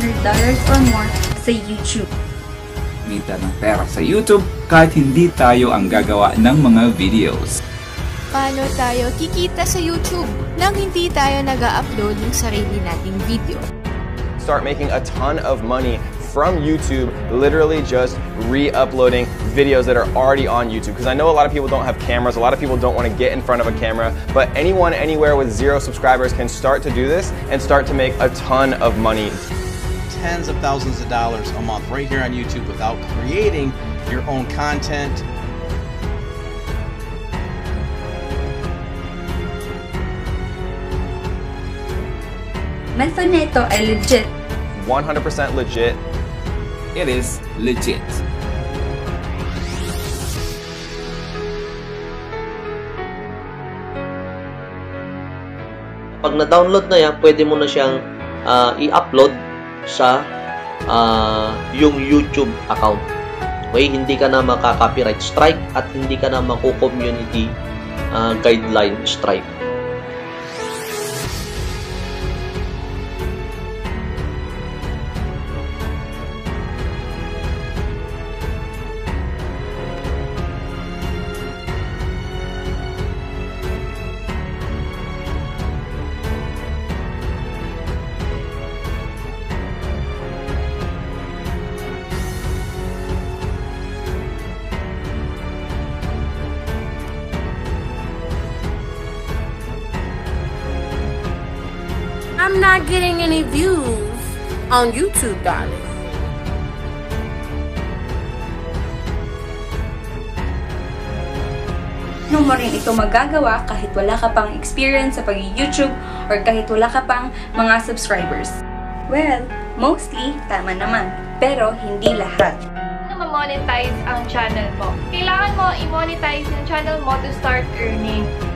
$100 or more sa YouTube. Kumita ng pera sa YouTube kahit hindi tayo ang gagawa ng mga videos. Paano tayo kikita sa YouTube nang hindi tayo nag-upload ng sarili nating video? Start making a ton of money from YouTube, literally just re-uploading videos that are already on YouTube. Because I know a lot of people don't have cameras, a lot of people don't want to get in front of a camera, but anyone, anywhere with 0 subscribers can start to do this and start to make a ton of money. Tens of thousands of dollars a month right here on YouTube without creating your own content. Method na ito ay legit. 100% legit. It is legit. Pag na-download na yan, pwede mo na siyang i-upload sa yung YouTube account. Okay, hindi ka na maka-copyright strike at hindi ka na maku-community guideline strike. I'm not getting any views on YouTube, darling. Paano mo rin ito magagawa kahit wala ka pang experience sa pag-YouTube or kahit wala ka pang mga subscribers? Well, mostly, tama naman. Pero hindi lahat. Ma-monetize ang channel mo. Kailangan mo i-monetize yung channel mo to start earning.